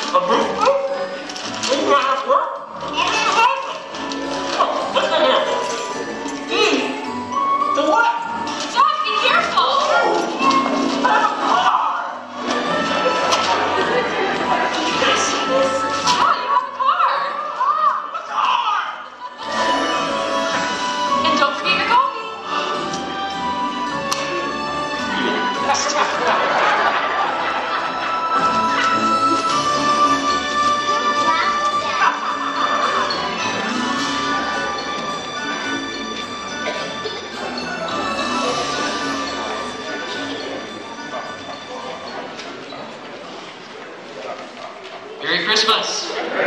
Merry Christmas.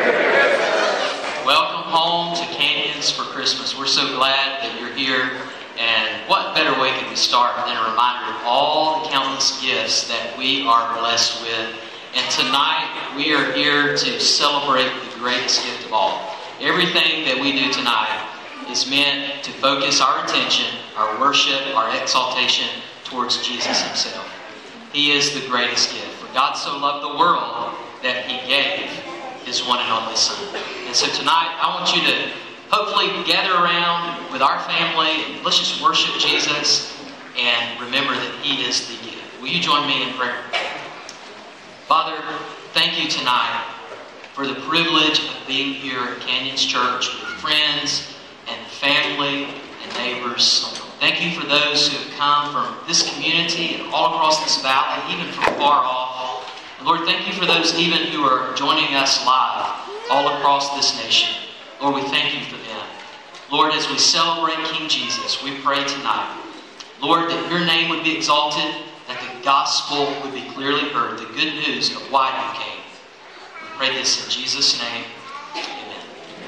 Welcome home to Canyons for Christmas. We're so glad that you're here. And what better way could we start than a reminder of all the countless gifts that we are blessed with. And tonight we are here to celebrate the greatest gift of all. Everything that we do tonight is meant to focus our attention, our worship, our exaltation towards Jesus himself. He is the greatest gift. For God so loved the world that he gave his one and only Son. And so tonight I want you to hopefully gather around with our family and let's just worship Jesus and remember that he is the gift. Will you join me in prayer? Father, thank you tonight for the privilege of being here at Canyons Church with friends and family and neighbors. Thank you for those who have come from this community and all across this valley, even from far off. And Lord, thank you for those even who are joining us live all across this nation. Lord, we thank you for them. Lord, as we celebrate King Jesus, we pray tonight, Lord, that your name would be exalted, that the gospel would be clearly heard, the good news of why you came. We pray this in Jesus' name. Amen.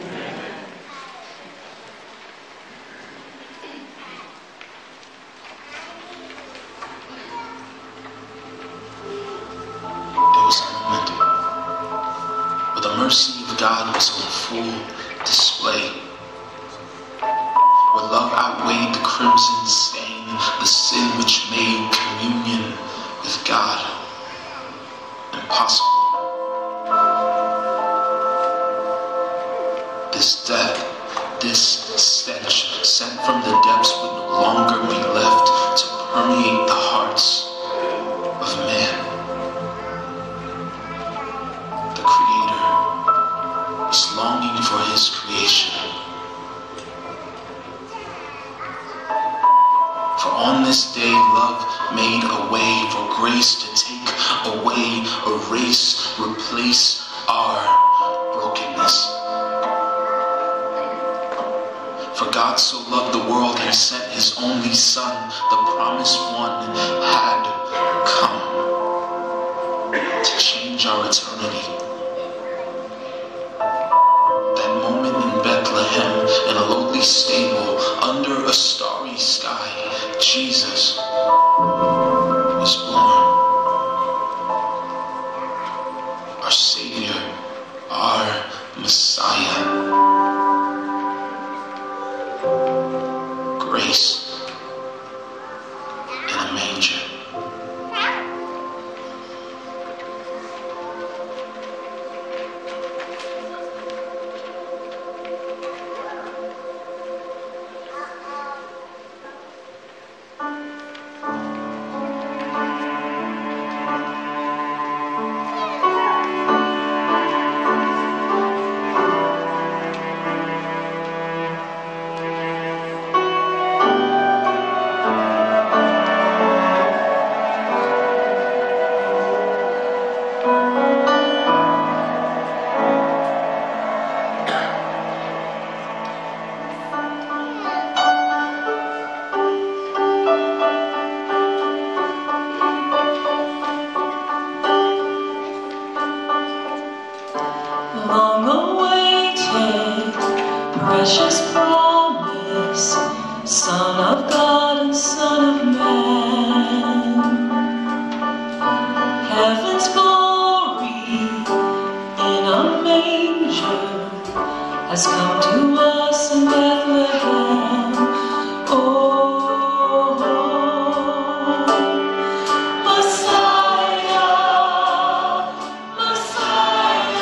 There was a moment where the mercy of God was on full display, where love outweighed the crimson stain, the sin which made communion with God impossible. This death, this stench sent from the depths would no longer be left to permeate the hearts of man. The Creator is longing for his creation. For on this day, love made a way for grace to take away, erase, replace our brokenness. For God so loved the world, he sent his only Son, the promised one, had come to change our eternity. That moment in Bethlehem, in a lowly stable, under a starry sky, Jesus was born. Our Savior, our Messiah. Grace in a manger. Precious promise, Son of God and Son of Man. Heaven's glory in a manger has come to us in Bethlehem. Oh, Messiah, Messiah.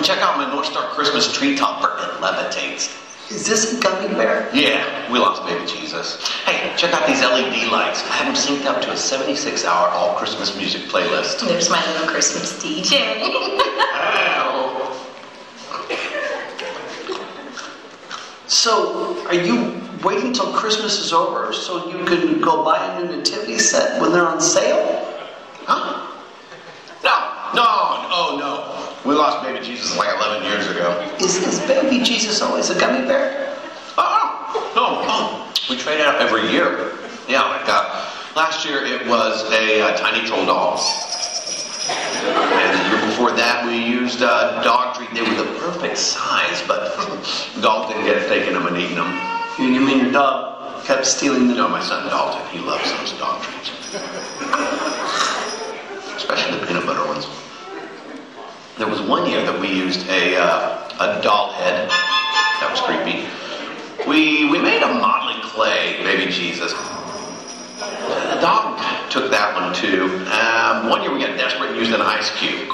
check out my North Star Christmas tree topper. It levitates. Is this a gummy bear? Yeah, we lost baby Jesus. Hey, check out these LED lights. I have them synced up to a 76-hour all Christmas music playlist. There's my little Christmas DJ. Wow. So, are you waiting till Christmas is over so you can go buy a new nativity set when they're on sale? Huh? No. We lost baby Jesus like 11 years ago. Is baby Jesus always a gummy bear? No. We trade out every year. Yeah, like last year it was a tiny troll doll. And the year before that we used dog treat. They were the perfect size, but Dalton kept taking them and eating them. You mean your dog kept stealing them? No, my son Dalton, he loves those dog treats. Especially the peanut butter ones. There was one year that we used a doll head. That was creepy. We made a modeling clay baby Jesus. The dog took that one too. One year we got desperate and used an ice cube.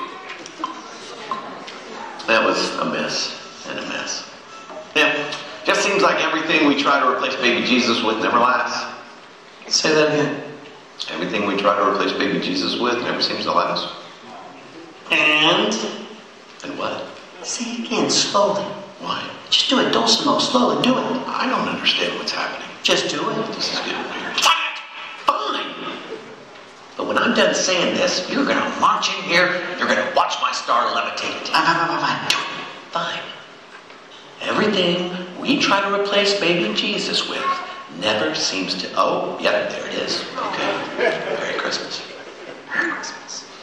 That was a mess and a mess. Yeah, just seems like everything we try to replace baby Jesus with never lasts. Say that again. Everything we try to replace baby Jesus with never seems to last. And what? say it again, slowly. Why? Just do it, dulcimo, slowly, do it. I don't understand what's happening. Just do it. This is getting weird. Fine. But when I'm done saying this, you're gonna march in here, you're gonna watch my star levitate. Fine. Everything we try to replace baby Jesus with never seems to... Oh, yep, there it is. Okay. Merry Christmas. Merry Christmas.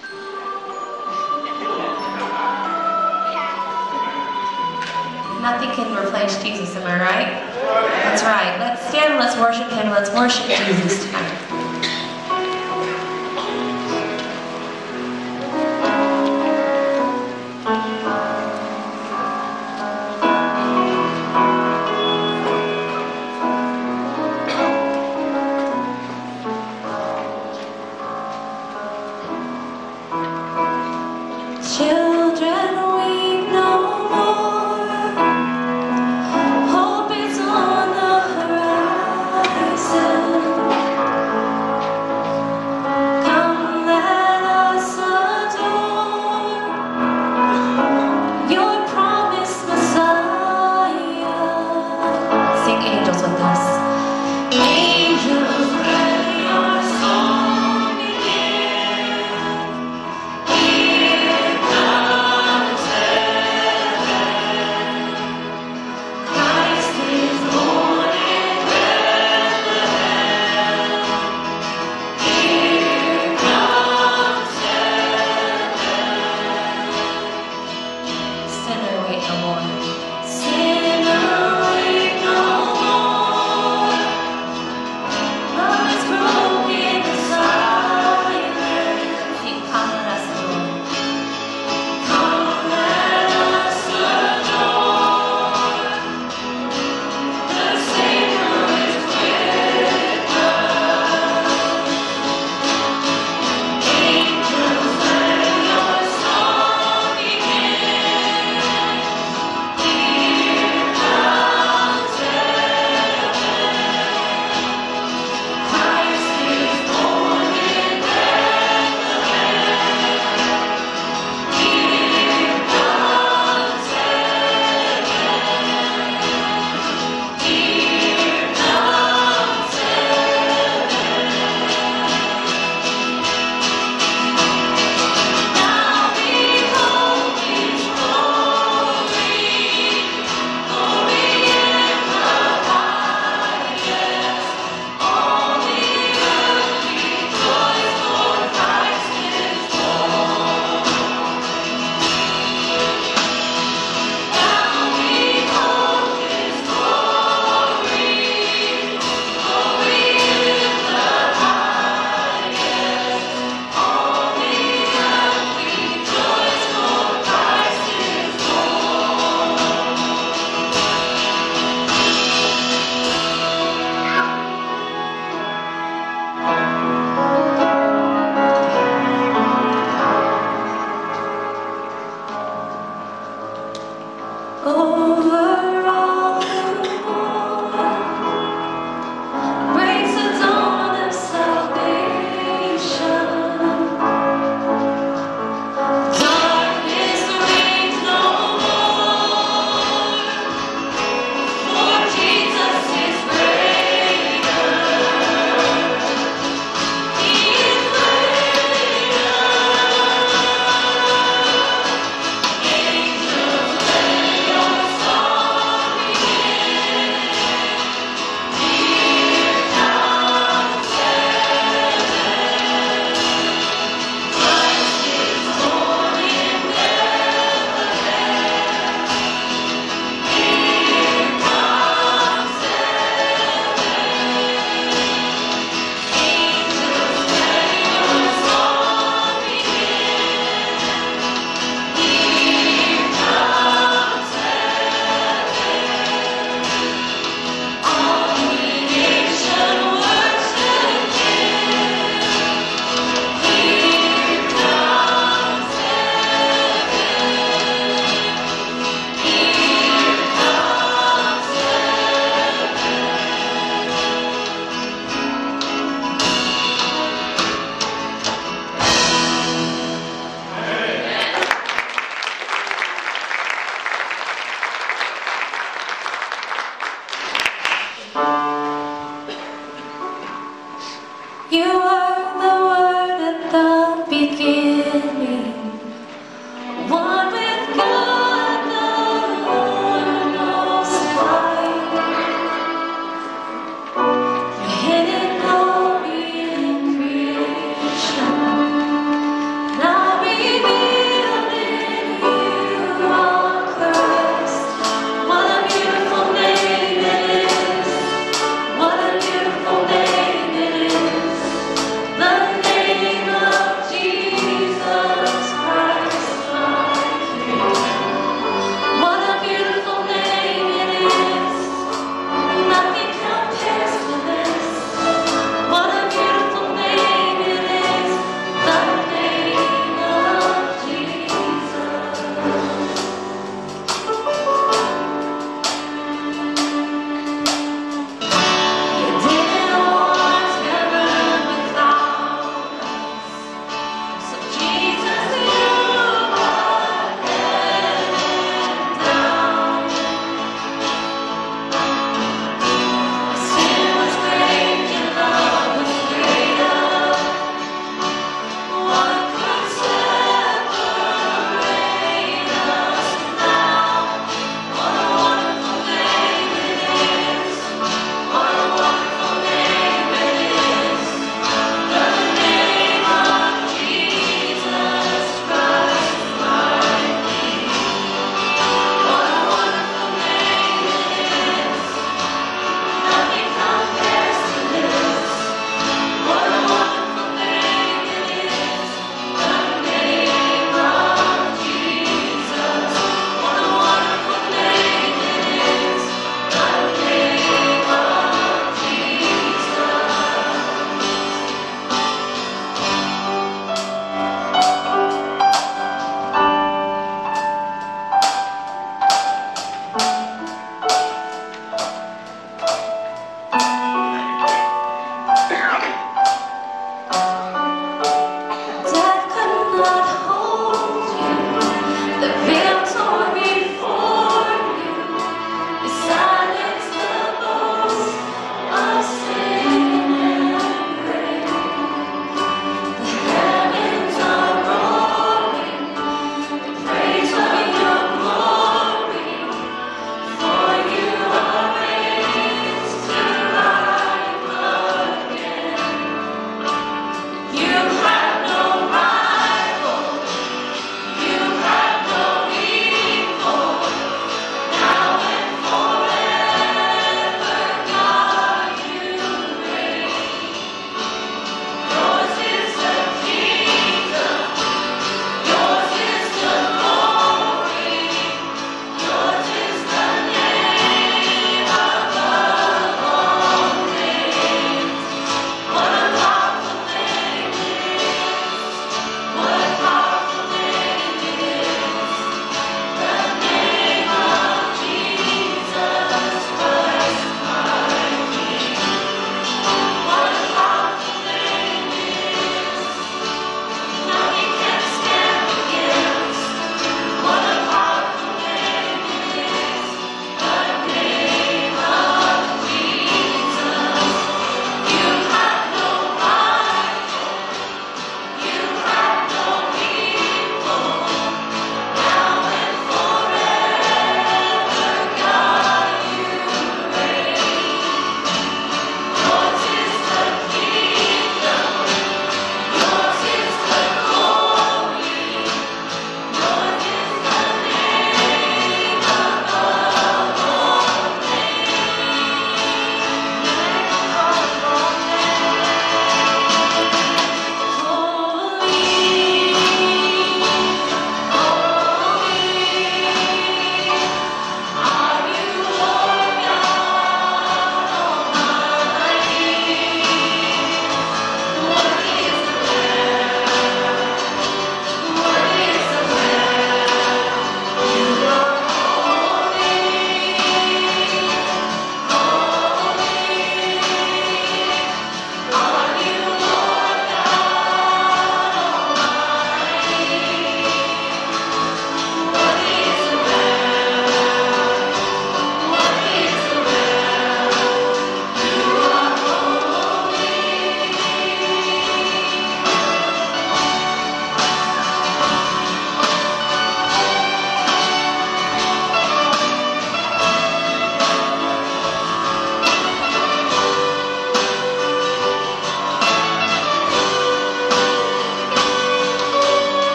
Nothing can replace Jesus, am I right? That's right. Let's stand, let's worship him, let's worship Jesus tonight. Children, weep no more. Hope is on the horizon.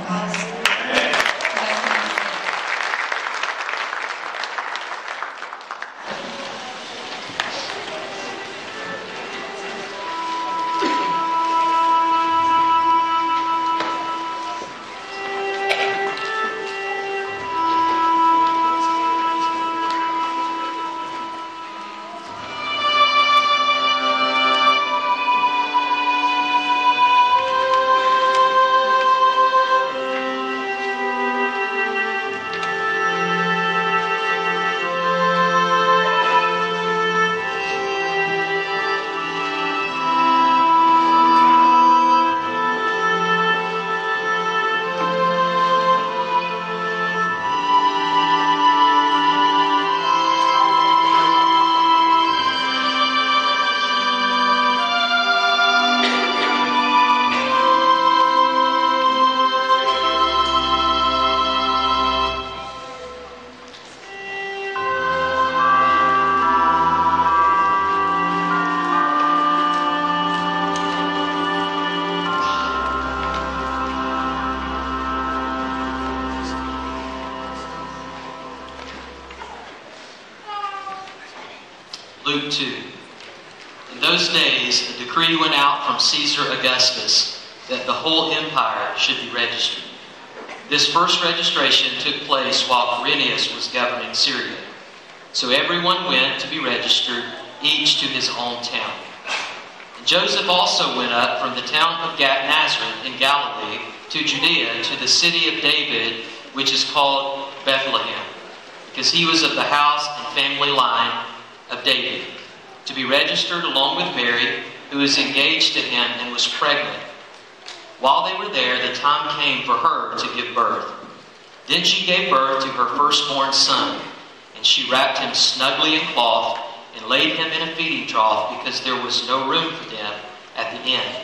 guys. Luke 2. In those days, a decree went out from Caesar Augustus that the whole empire should be registered. This first registration took place while Quirinius was governing Syria. So everyone went to be registered, each to his own town. And Joseph also went up from the town of Nazareth in Galilee to Judea, to the city of David, which is called Bethlehem, because he was of the house and family line of David, to be registered along with Mary, who was engaged to him and was pregnant. While they were there, the time came for her to give birth. Then she gave birth to her firstborn son, and she wrapped him snugly in cloth and laid him in a feeding trough, because there was no room for them at the inn.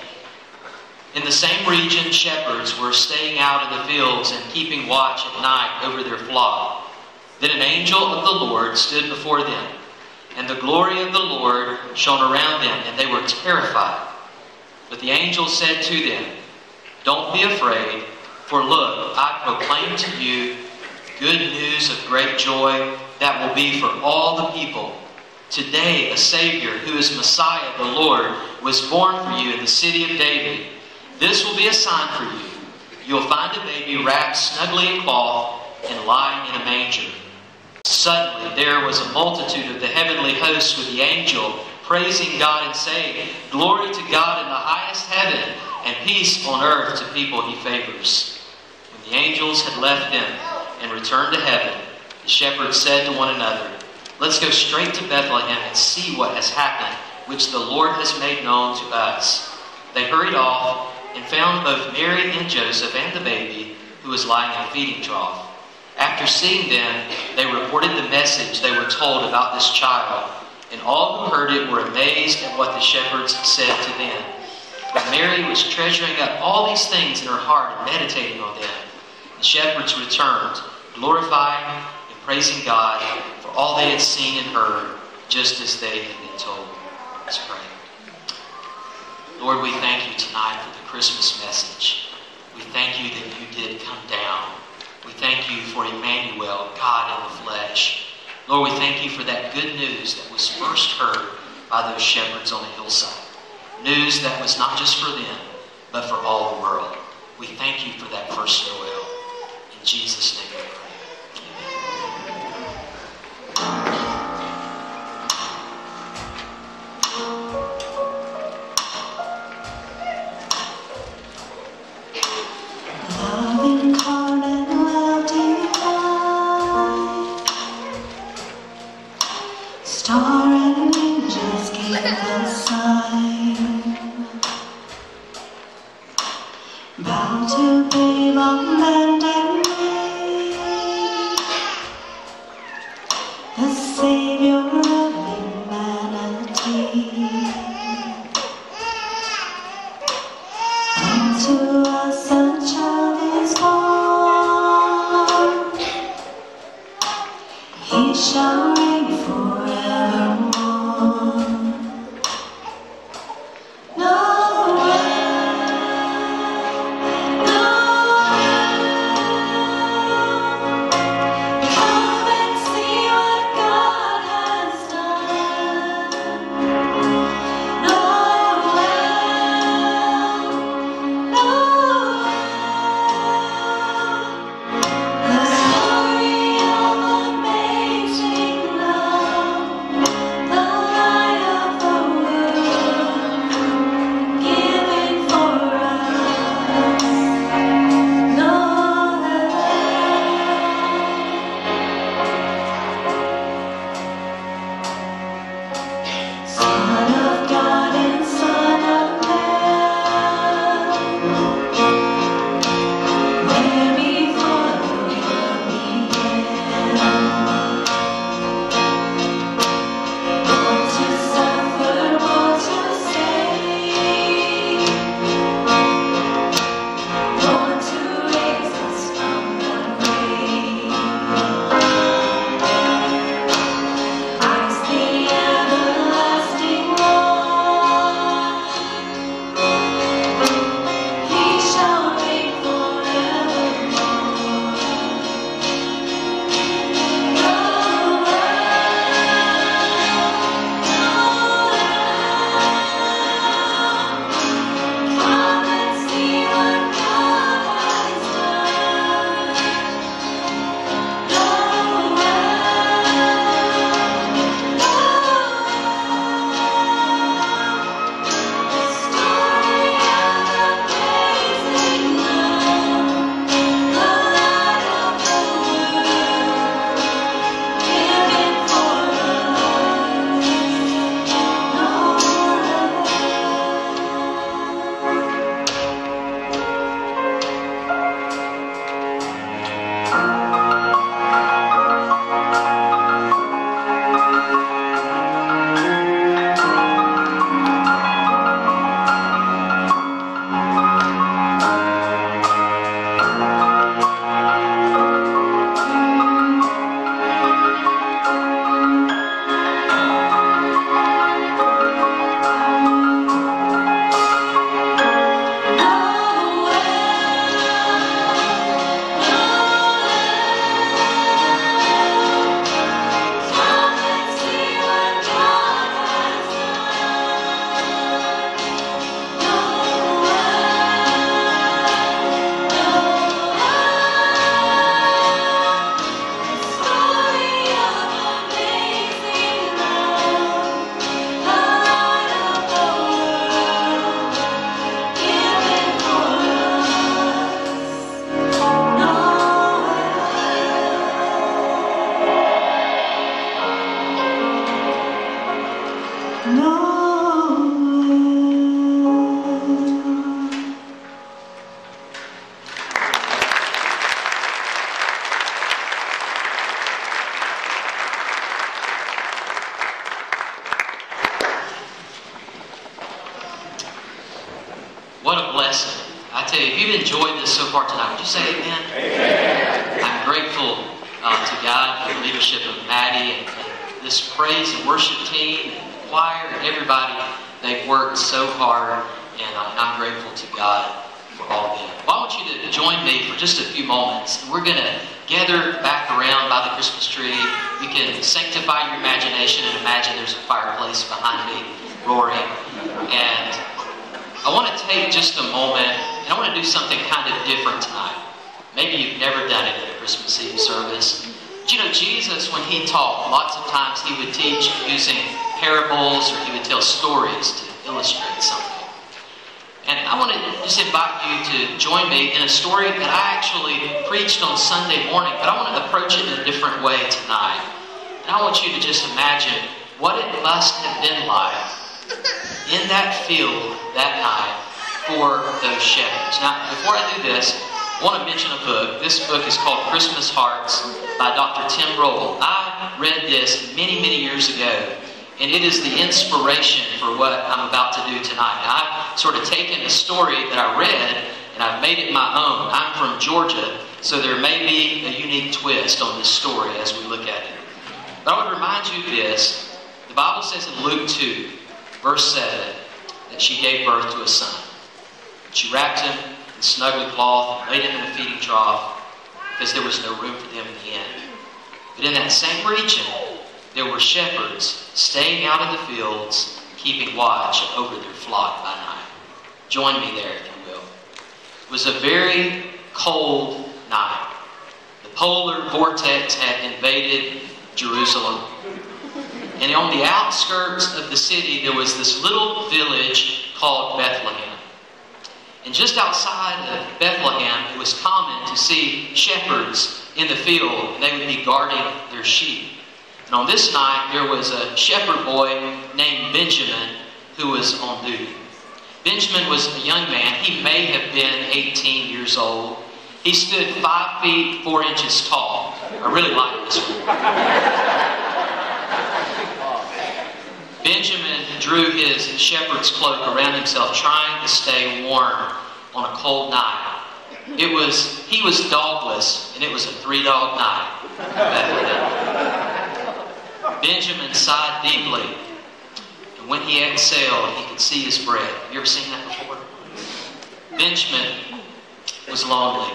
In the same region, shepherds were staying out in the fields and keeping watch at night over their flock. Then an angel of the Lord stood before them, and the glory of the Lord shone around them, and they were terrified. But the angel said to them, "Don't be afraid, for look, I proclaim to you good news of great joy that will be for all the people. Today a Savior, who is Messiah the Lord, was born for you in the city of David. This will be a sign for you. You'll find a baby wrapped snugly in cloth and lying in a manger." Suddenly there was a multitude of the heavenly hosts with the angel, praising God and saying, "Glory to God in the highest heaven, and peace on earth to people he favors." When the angels had left them and returned to heaven, the shepherds said to one another, "Let's go straight to Bethlehem and see what has happened, which the Lord has made known to us." They hurried off and found both Mary and Joseph and the baby, who was lying in a feeding trough. After seeing them, they reported the message they were told about this child, and all who heard it were amazed at what the shepherds said to them. But Mary was treasuring up all these things in her heart and meditating on them. The shepherds returned, glorifying and praising God for all they had seen and heard, just as they had been told. Let's pray. Lord, we thank you tonight for the Christmas message. We thank you that you did come down. We thank you for Emmanuel, God in the flesh. Lord, we thank you for that good news that was first heard by those shepherds on the hillside. News that was not just for them, but for all the world. We thank you for that first Noel. In Jesus' name we pray. Amen. Love incarnate, love divine, star and angels gave the sign. Bow to babe on bended knee, the Savior of humanity. Unto us a child is born, he shall reign forevermore. Noel, Noel. far tonight? Would you say amen? Amen. I'm grateful to God for the leadership of Maddie and this praise and worship team and choir and everybody. They've worked so hard, and I'm grateful to God for all of them. Well, I want you to join me for just a few moments. We're going to gather back around by the Christmas tree. You can sanctify your imagination and imagine there's a fireplace behind me roaring. And I want to take just a moment, and I want to do something kind of different tonight. Maybe you've never done it at a Christmas Eve service. But you know, Jesus, when he taught, lots of times he would teach using parables, or he would tell stories to illustrate something. And I want to just invite you to join me in a story that I actually preached on Sunday morning, but I want to approach it in a different way tonight. And I want you to just imagine what it must have been like in that field that night for those shepherds. Now, before I do this, I want to mention a book. This book is called Christmas Hearts by Dr. Tim Roll. I read this many, many years ago, and it is the inspiration for what I'm about to do tonight. I've sort of taken a story that I read, and I've made it my own. I'm from Georgia, so there may be a unique twist on this story as we look at it. But I would remind you of this. The Bible says in Luke 2, verse 7, that she gave birth to a son. She wrapped him in snuggly cloth and laid him in a feeding trough because there was no room for them in the inn. But in that same region, there were shepherds staying out in the fields, keeping watch over their flock by night. Join me there, if you will. It was a very cold night. The polar vortex had invaded Jerusalem. And on the outskirts of the city, there was this little village called Bethlehem. And just outside of Bethlehem, it was common to see shepherds in the field, and they would be guarding their sheep. And on this night, there was a shepherd boy named Benjamin who was on duty. Benjamin was a young man. He may have been 18 years old. He stood 5 feet 4 inches tall. I really like this one. Benjamin drew his shepherd's cloak around himself, trying to stay warm on a cold night. He was dogless, and it was a 3-dog night. Benjamin sighed deeply, and when he exhaled, he could see his breath. Have you ever seen that before? Benjamin was lonely.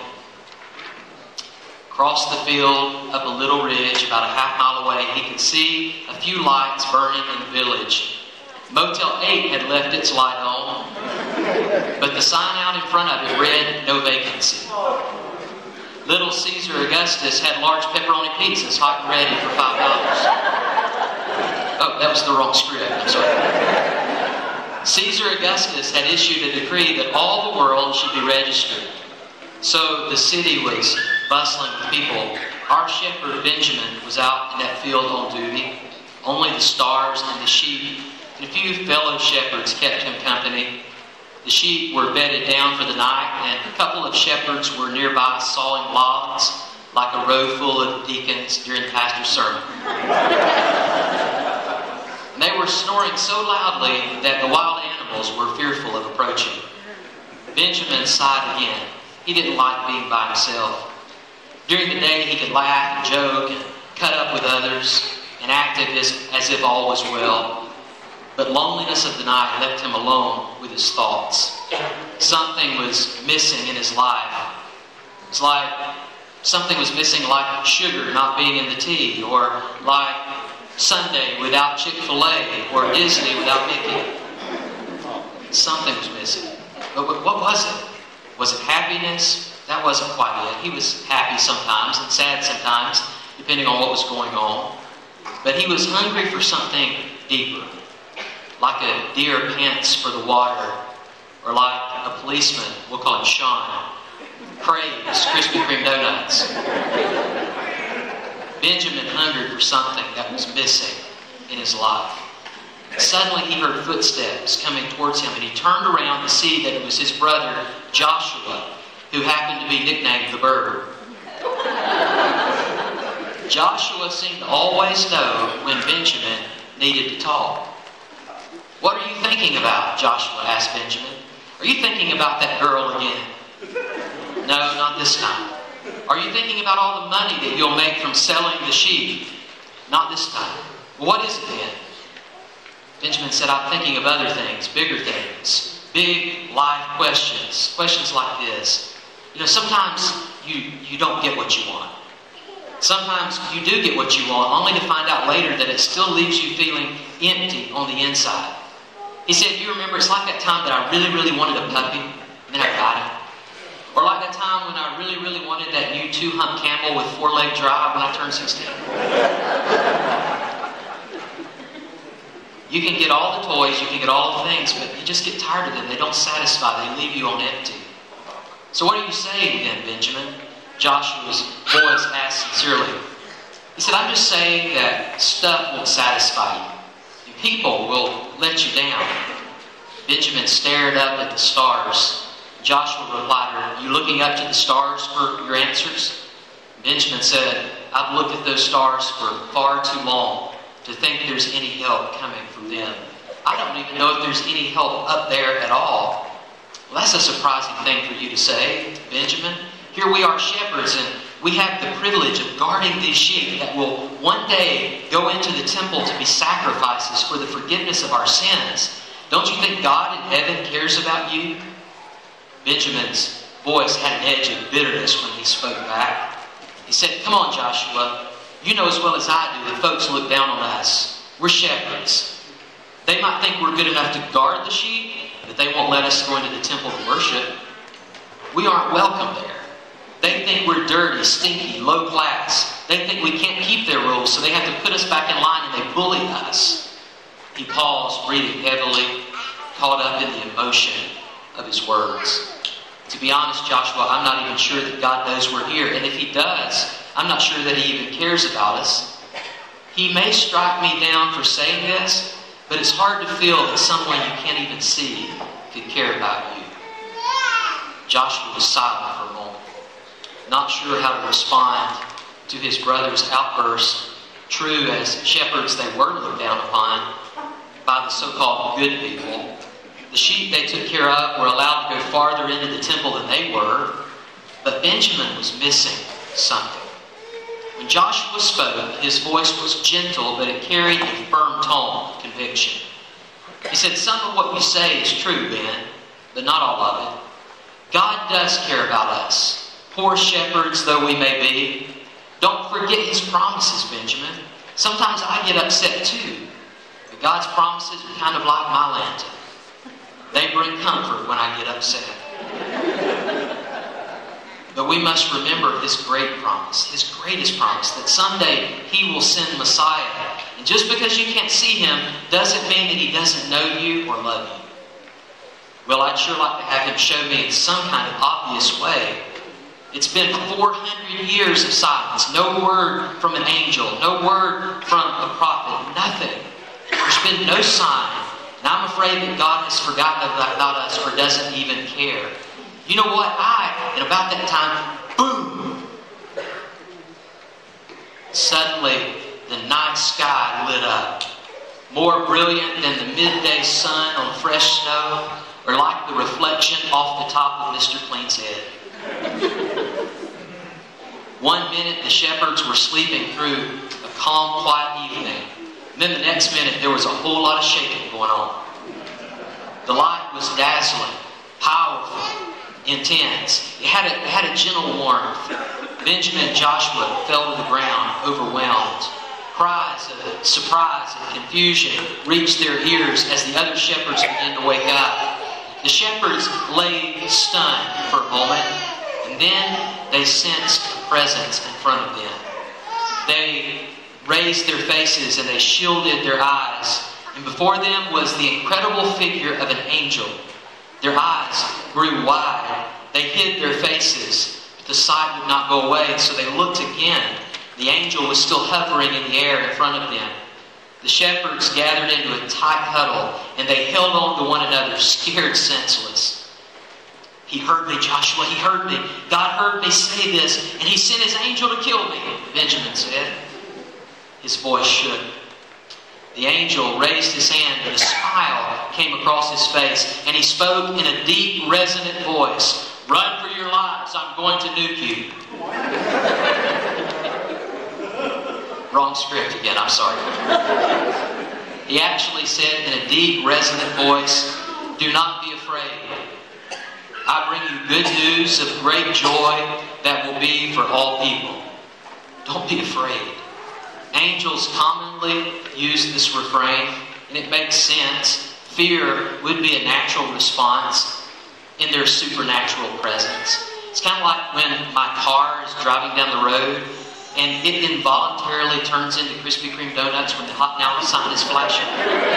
Across the field, up a little ridge, about a half-mile away, he could see a few lights burning in the village. Motel 8 had left its light on, but the sign out in front of it read, "No vacancy." Little Caesar Augustus had large pepperoni pizzas, hot and ready for $5. Oh, that was the wrong script. I'm sorry. Caesar Augustus had issued a decree that all the world should be registered. So the city was bustling with people. Our shepherd Benjamin was out in that field on duty. Only the stars and the sheep and a few fellow shepherds kept him company. The sheep were bedded down for the night, and a couple of shepherds were nearby sawing logs like a row full of deacons during the pastor's sermon. And they were snoring so loudly that the wild animals were fearful of approaching. Benjamin sighed again. He didn't like being by himself. During the day, he could laugh and joke and cut up with others and act as if all was well. But loneliness of the night left him alone with his thoughts. Something was missing in his life. It's like something was missing, like sugar not being in the tea, or like Sunday without Chick-fil-A, or Disney without Mickey. Something was missing. But what was it? Was it happiness? That wasn't quite it. He was happy sometimes and sad sometimes, depending on what was going on. But he was hungry for something deeper. Like a deer pants for the water, or like a policeman, we'll call him Sean, craves Krispy Kreme donuts. Benjamin hungered for something that was missing in his life. Suddenly he heard footsteps coming towards him, and he turned around to see that it was his brother Joshua, who happened to be nicknamed the Bird. Joshua seemed to always know when Benjamin needed to talk. "What are you thinking about?" Joshua asked Benjamin. "Are you thinking about that girl again?" No, not this time. Are you thinking about all the money that you'll make from selling the sheep? Not this time. Well, what is it then? Benjamin said, I'm thinking of other things, bigger things, big life questions. Questions like this. You know, sometimes you don't get what you want. Sometimes you do get what you want, only to find out later that it still leaves you feeling empty on the inside. He said, you remember, it's like that time that I really, really wanted a puppy, and then I got him. Or like that time when I really, really wanted that new 2-hump camel with 4-leg drive when I turned 16. You can get all the toys, you can get all the things, but you just get tired of them. They don't satisfy. They leave you on empty. So what are you saying then, Benjamin? Joshua's voice asked sincerely. He said, I'm just saying that stuff won't satisfy you. People will let you down. Benjamin stared up at the stars. Joshua replied, are you looking up to the stars for your answers? Benjamin said, I've looked at those stars for far too long to think there's any help coming from them. I don't even know if there's any help up there at all. Well, that's a surprising thing for you to say, Benjamin. Here we are shepherds, and we have the privilege of guarding these sheep that will one day go into the temple to be sacrifices for the forgiveness of our sins. Don't you think God in heaven cares about you? Benjamin's voice had an edge of bitterness when he spoke back. He said, come on, Joshua. You know as well as I do that folks look down on us. We're shepherds. They might think we're good enough to guard the sheep, but they won't let us go into the temple to worship. We aren't welcome there. They think we're dirty, stinky, low class. They think we can't keep their rules, so they have to put us back in line and they bully us. He paused, breathing heavily, caught up in the emotion of his words. To be honest, Joshua, I'm not even sure that God knows we're here. And if He does, I'm not sure that He even cares about us. He may strike me down for saying this, but it's hard to feel that someone you can't even see could care about you. Joshua was silent for a moment, not sure how to respond to his brother's outburst. True, as shepherds they were looked down upon by the so-called good people. The sheep they took care of were allowed to go farther into the temple than they were, but Benjamin was missing something. When Joshua spoke, his voice was gentle, but it carried a firm tone of conviction. He said, some of what you say is true, Ben, but not all of it. God does care about us, poor shepherds though we may be. Don't forget His promises, Benjamin. Sometimes I get upset too, but God's promises are kind of like my lantern. They bring comfort when I get upset. But we must remember His great promise, His greatest promise, that someday He will send Messiah. And just because you can't see Him doesn't mean that He doesn't know you or love you. Well, I'd sure like to have Him show me in some kind of obvious way. It's been 400 years of silence. No word from an angel, no word from a prophet, nothing. There's been no sign. And I'm afraid that God has forgotten about us or doesn't even care. You know what? And about that time, boom! Suddenly, the night sky lit up. More brilliant than the midday sun on fresh snow, or like the reflection off the top of Mr. Clean's head. 1 minute, the shepherds were sleeping through a calm, quiet evening. And then the next minute, there was a whole lot of shaking going on. The light was dazzling, powerful, intense. It had a gentle warmth. Benjamin and Joshua fell to the ground, overwhelmed. Cries of surprise and confusion reached their ears as the other shepherds began to wake up. The shepherds lay stunned for a moment, and then they sensed a presence in front of them. They raised their faces and they shielded their eyes, and before them was the incredible figure of an angel. Their eyes grew wide. They hid their faces, but the sight would not go away, and so they looked again. The angel was still hovering in the air in front of them. The shepherds gathered into a tight huddle, and they held on to one another, scared senseless. He heard me, Joshua, He heard me. God heard me say this, and He sent His angel to kill me, Benjamin said. His voice shook. The angel raised his hand, and a smile came across his face, and he spoke in a deep, resonant voice. "Run for your lives, I'm going to nuke you." Wrong script again, I'm sorry. He actually said in a deep, resonant voice, "Do not be afraid. I bring you good news of great joy that will be for all people." Don't be afraid. Angels commonly use this refrain, and it makes sense. Fear would be a natural response in their supernatural presence. It's kind of like when my car is driving down the road and it involuntarily turns into Krispy Kreme donuts when the hot now sign is flashing.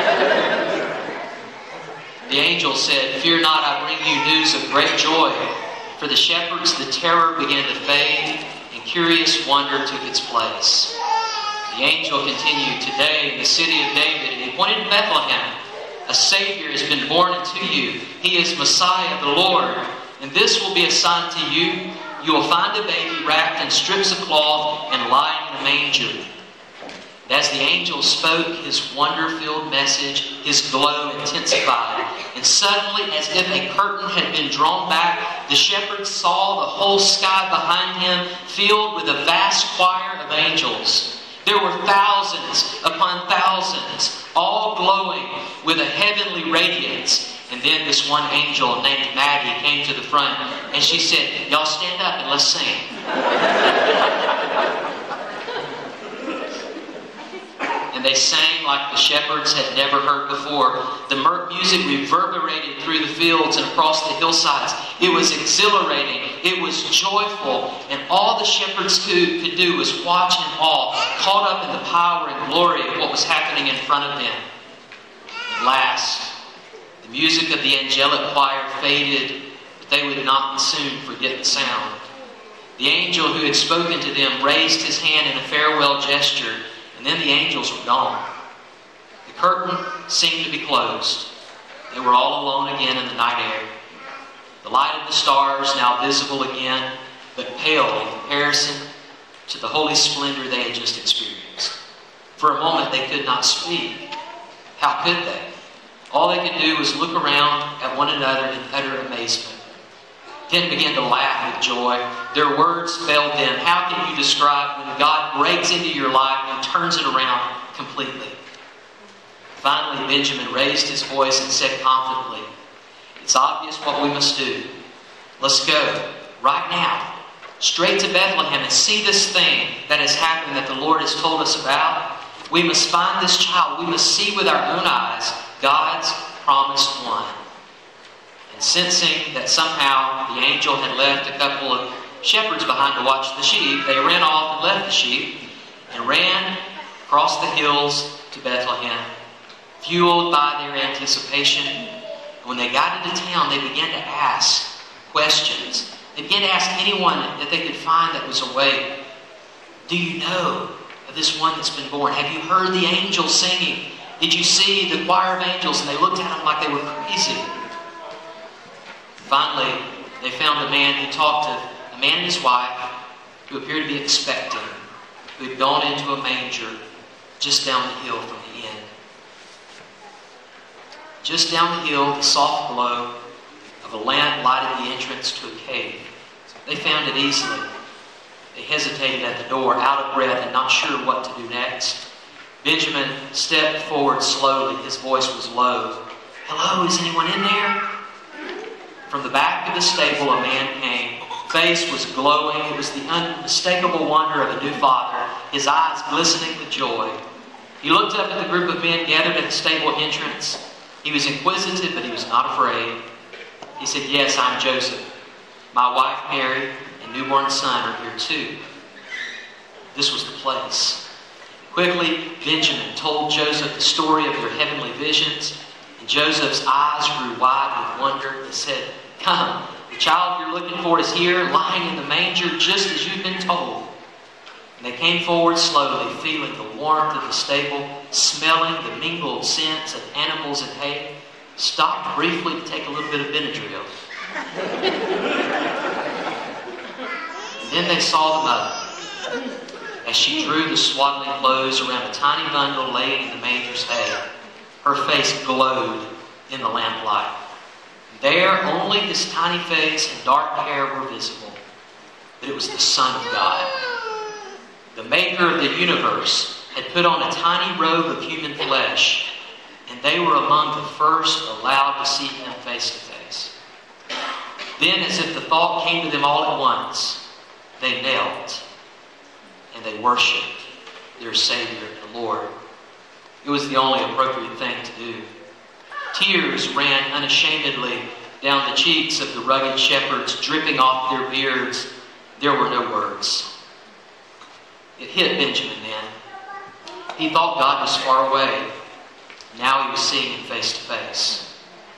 The angel said, "Fear not, I bring you news of great joy." For the shepherds, the terror began to fade, and curious wonder took its place. The angel continued, "Today in the city of David," and he pointed to Bethlehem, "a Savior has been born unto you. He is Messiah, the Lord. And this will be a sign to you. You will find a baby wrapped in strips of cloth and lying in a manger." And as the angel spoke his wonder-filled message, his glow intensified. And suddenly, as if a curtain had been drawn back, the shepherds saw the whole sky behind him filled with a vast choir of angels. There were thousands upon thousands, all glowing with a heavenly radiance. And then this one angel named Maddie came to the front, and she said, "Y'all stand up and let's sing." And they sang like the shepherds had never heard before. The music reverberated through the fields and across the hillsides. It was exhilarating. It was joyful. And all the shepherds could do was watch in awe, caught up in the power and glory of what was happening in front of them. At last, the music of the angelic choir faded, but they would not soon forget the sound. The angel who had spoken to them raised his hand in a farewell gesture, and then the angels were gone. The curtain seemed to be closed. They were all alone again in the night air. The light of the stars now visible again, but pale in comparison to the holy splendor they had just experienced. For a moment they could not speak. How could they? All they could do was look around at one another in utter amazement. Then began to laugh with joy. Their words failed them. How can you describe when God breaks into your life and turns it around completely? Finally, Benjamin raised his voice and said confidently, "It's obvious what we must do. Let's go right now, straight to Bethlehem and see this thing that has happened that the Lord has told us about. We must find this child. We must see with our own eyes God's promised one." And sensing that somehow the angel had left a couple of shepherds behind to watch the sheep, they ran off and left the sheep and ran across the hills to Bethlehem, fueled by their anticipation. And when they got into town, they began to ask questions. They began to ask anyone that they could find that was awake, "Do you know of this one that's been born? Have you heard the angels singing? Did you see the choir of angels?" And they looked at them like they were crazy. Finally, they found a man who talked to a man and his wife who appeared to be expecting, who had gone into a manger just down the hill from the inn. Just down the hill, the soft glow of a lamp lighted the entrance to a cave. They found it easily. They hesitated at the door, out of breath and not sure what to do next. Benjamin stepped forward slowly. His voice was low. "Hello, is anyone in there?" From the back of the stable, a man came. Face was glowing. It was the unmistakable wonder of a new father, his eyes glistening with joy. He looked up at the group of men gathered at the stable entrance. He was inquisitive, but he was not afraid. He said, "Yes, I'm Joseph. My wife Mary and newborn son are here too." This was the place. Quickly, Benjamin told Joseph the story of their heavenly visions. And Joseph's eyes grew wide with wonder. He said, "Come, the child you're looking for is here, lying in the manger, just as you've been told." And they came forward slowly, feeling the warmth of the stable, smelling the mingled scents of animals and hay, stopped briefly to take a little bit of Benadryl. And then they saw the mother, as she drew the swaddling clothes around a tiny bundle laying in the manger's hay. Her face glowed in the lamplight. There, only his tiny face and dark hair were visible, but it was the Son of God. The maker of the universe had put on a tiny robe of human flesh, and they were among the first allowed to see him face to face. Then, as if the thought came to them all at once, they knelt and they worshiped their Savior and Lord. It was the only appropriate thing to do. Tears ran unashamedly down the cheeks of the rugged shepherds, dripping off their beards. There were no words. It hit Benjamin then. He thought God was far away. Now he was seeing him face to face.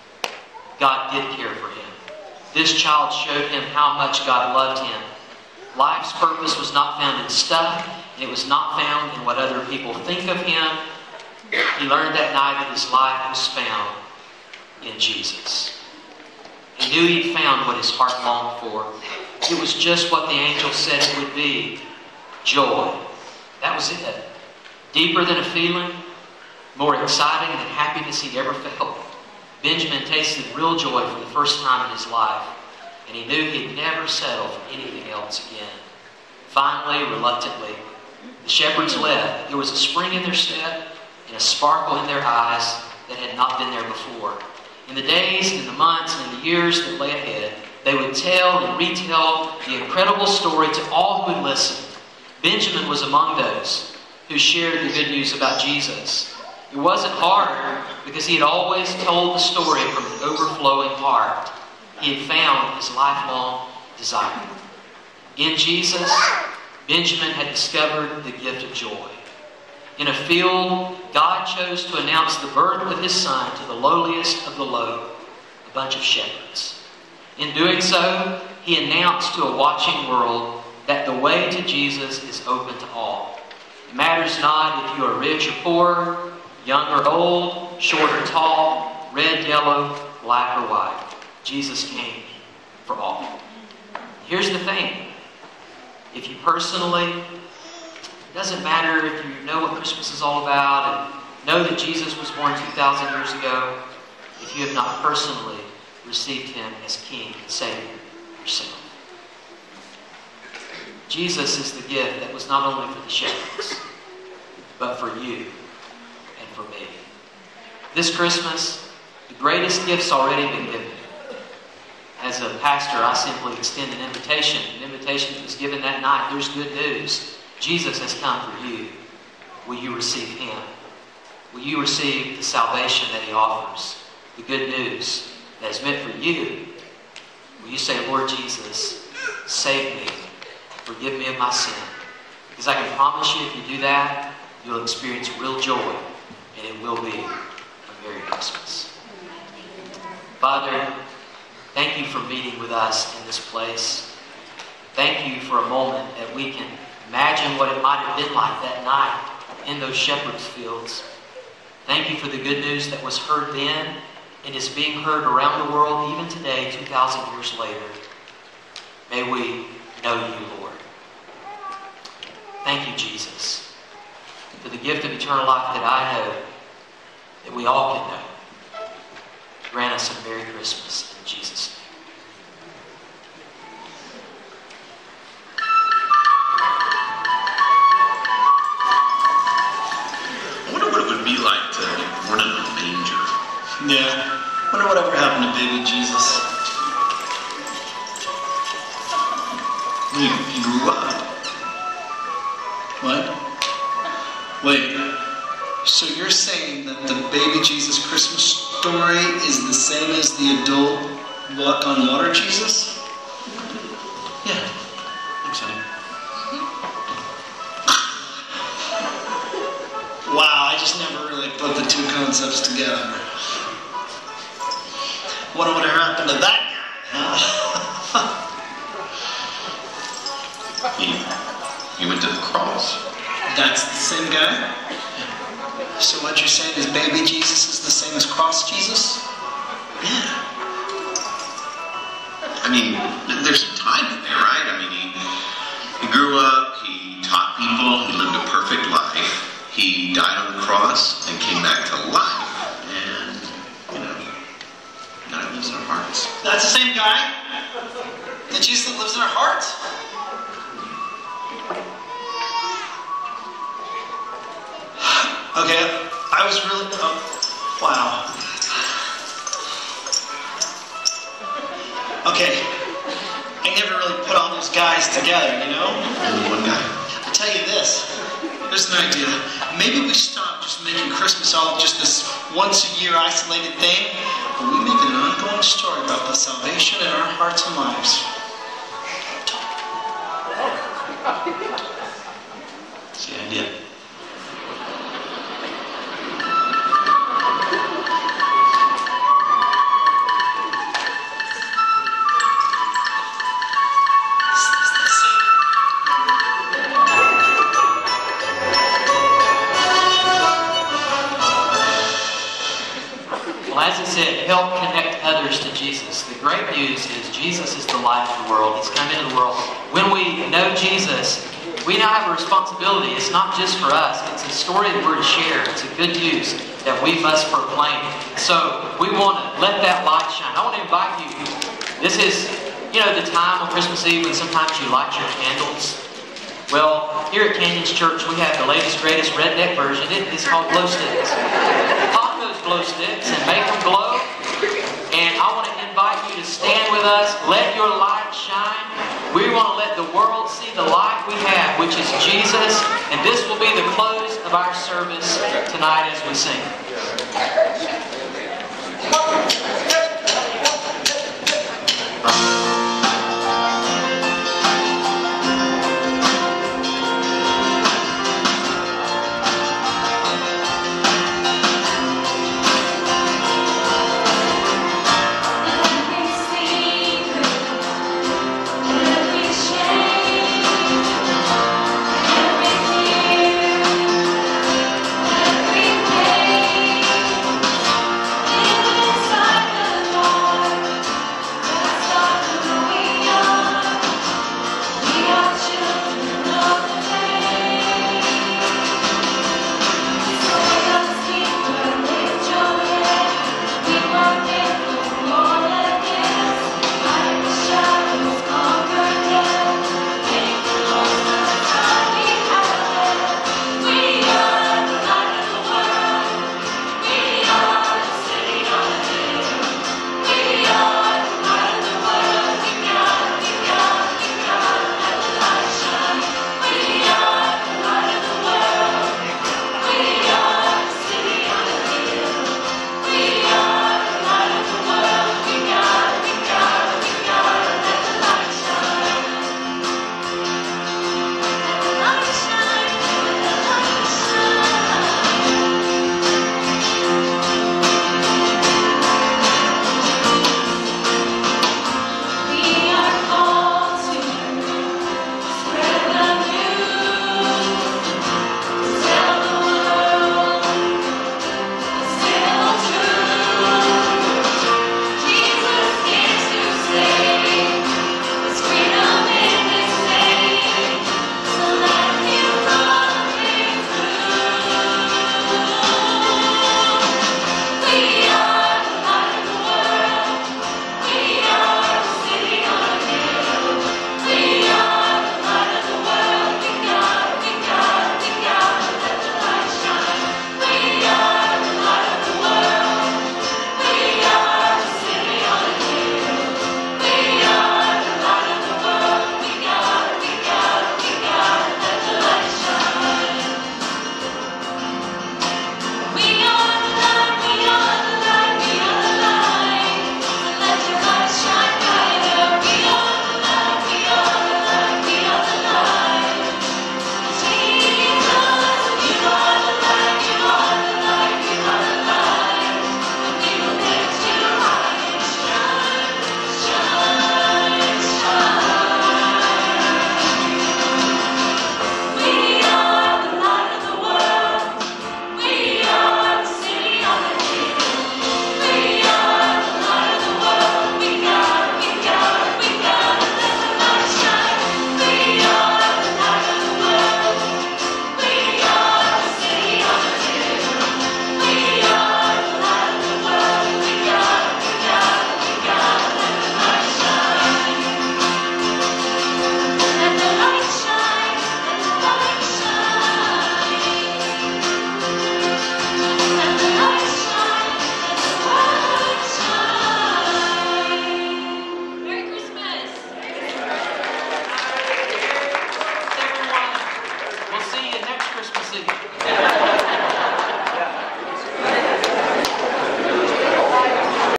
God did care for him. This child showed him how much God loved him. Life's purpose was not found in stuff, and it was not found in what other people think of him. He learned that night that his life was found in Jesus. He knew he'd found what his heart longed for. It was just what the angel said it would be. Joy. That was it. Deeper than a feeling, more exciting than happiness he'd ever felt. Benjamin tasted real joy for the first time in his life, and he knew he'd never settle for anything else again. Finally, reluctantly, the shepherds left. There was a spring in their step and a sparkle in their eyes that had not been there before. In the days, in the months, and in the years that lay ahead, they would tell and retell the incredible story to all who would listen. Benjamin was among those who shared the good news about Jesus. It wasn't hard because he had always told the story from an overflowing heart. He had found his lifelong desire. In Jesus, Benjamin had discovered the gift of joy. In a field, God chose to announce the birth of his son to the lowliest of the low, a bunch of shepherds. In doing so, he announced to a watching world that the way to Jesus is open to all. It matters not if you are rich or poor, young or old, short or tall, red, yellow, black or white. Jesus came for all. Here's the thing. If you personally, it doesn't matter if you know what Christmas is all about and know that Jesus was born 2,000 years ago, if you have not personally received him as King and Savior yourself. Jesus is the gift that was not only for the shepherds, but for you and for me. This Christmas, the greatest gift's already been given. As a pastor, I simply extend an invitation that was given that night. There's good news. Jesus has come for you. Will you receive him? Will you receive the salvation that he offers? The good news that is meant for you. Will you say, Lord Jesus, save me. Forgive me of my sin. Because I can promise you, if you do that, you'll experience real joy, and it will be a Merry Christmas. Father, thank you for meeting with us in this place. Thank you for a moment that we can imagine what it might have been like that night in those shepherds' fields. Thank you for the good news that was heard then and is being heard around the world even today, 2,000 years later. May we know you, Lord. Thank you, Jesus, for the gift of eternal life that I know, that we all can know. Grant us a Merry Christmas in Jesus' name. I wonder what it would be like to be born in a manger. Yeah. Wonder whatever happened to baby Jesus. He grew up. What? Wait. So you're saying that the baby Jesus Christmas story is the same as the adult walk on water Jesus? Yeah, I think so. Wow, I just never really put the two concepts together. Wonder what happened to that guy? He went to the cross. That's the same guy? So what you're saying is baby Jesus is the same as cross Jesus? Yeah. I mean, there's some time in there, right? I mean, he grew up, he taught people, he lived a perfect life. He died on the cross and came back to life. And, now he lives in our hearts. That's the same guy. The Jesus that lives in our hearts. Okay, I was really... wow. Okay, I never really put all those guys together, you know? Only one guy. I'll tell you this. There's an idea. Maybe we stop just making Christmas all just this once-a-year isolated thing, but we make it an ongoing story about the salvation in our hearts and lives. That's the idea. As it said, help connect others to Jesus. The great news is Jesus is the light of the world. He's come into the world. When we know Jesus, we now have a responsibility. It's not just for us. It's a story that we're to share. It's a good news that we must proclaim. So we want to let that light shine. I want to invite you. This is, the time on Christmas Eve when sometimes you light your candles. Well, here at Canyons Church, we have the latest, greatest redneck version. It's called glow sticks. Pop those glow sticks and make them glow. And I want to invite you to stand with us. Let your light shine. We want to let the world see the light we have, which is Jesus. And this will be the close of our service tonight as we sing.